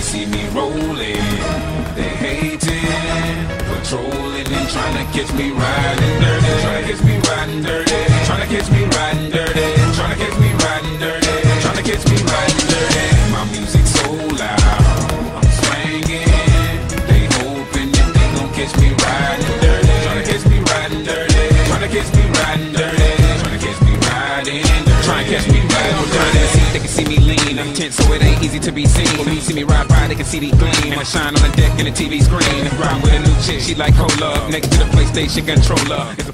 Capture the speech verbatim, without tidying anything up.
they see me rolling, they hating, patrolling and trying to catch me riding dirty, trying to catch me riding dirty, trying to catch me riding dirty, trying to catch me riding dirty, trying to catch me riding dirty. My music so loud, I'm swinging, they hoping that they gon' catch me riding dirty, trying to catch me riding dirty, trying to catch me riding dirty, trying to catch me riding dirty, trying to catch me riding dirty. They can see me lean, I'm tense, so it ain't easy to be seen. When you see me ride by, they can see the gleam. I shine on the deck in the T V screen. Ride with a new chick, she like hold up, next to the PlayStation controller.